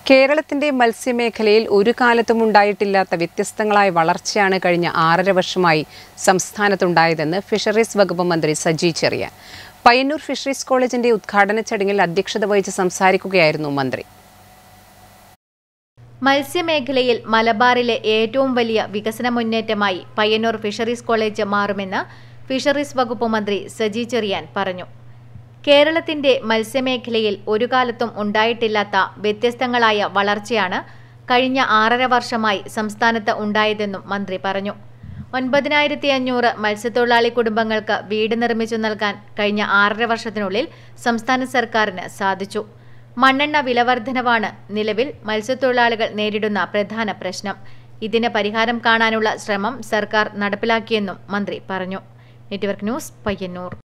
കേരളത്തിന്റെ മത്സ്യമേഖലയിൽ ഒരു കാലത്തും ഉണ്ടായിട്ടില്ലാത്ത വ്യത്യസ്തങ്ങളായ വളർച്ചയാണ് കഴിഞ്ഞ 6.5 വർഷമായി സംസ്ഥാനത്തുണ്ടായതെന്ന് ഫിഷറീസ് വകുപ്പ് മന്ത്രി സജി ചെറിയാൻ. പയ്യന്നൂർ ഫിഷറീസ് കോളേജിന്റെ ഉദ്ഘാടന ചടങ്ങിൽ അധ്യക്ഷത വഹിച്ച് സംസാരിക്കുകയായിരുന്നു മന്ത്രി. മത്സ്യമേഖലയിൽ മലബാറിലെ ഏറ്റവും വലിയ വികസന മുന്നേറ്റമായി പയ്യന്നൂർ ഫിഷറീസ് കോളേജ് മാറുമെന്ന് ഫിഷറീസ് വകുപ്പ് മന്ത്രി സജി ചെറിയാൻ പറഞ്ഞു. കേരളത്തിന്റെ മത്സ്യമേഖലയിൽ ഒരു കാലത്തും ഉണ്ടായിട്ടില്ലാത്ത വ്യത്യസ്തങ്ങളായ വളർച്ചയാണ് കഴിഞ്ഞ 6.5 വർഷമായി സംസ്ഥാനത്ത് ഉണ്ടായതെന്നും മന്ത്രി പറഞ്ഞു. 9,500 മത്സ്യത്തൊഴിലാളി കുടുംബങ്ങൾക്ക് വീട് നിർമ്മിച്ചു നൽകാൻ കഴിഞ്ഞ 6.5 വർഷത്തിനുള്ളിൽ സംസ്ഥാന സർക്കാരിന് സാധിച്ചു. മണ്ണെണ്ണ വിലവർദ്ധനവാണ് നിലവിൽ മത്സ്യത്തൊഴിലാളികൾ നേരിടുന്ന പ്രധാന പ്രശ്നം. ഇതിന് പരിഹാരം കാണാനുള്ള ശ്രമം സർക്കാർ നടപ്പിലാക്കിയെന്നും മന്ത്രി പറഞ്ഞു. Network news, Payyanur.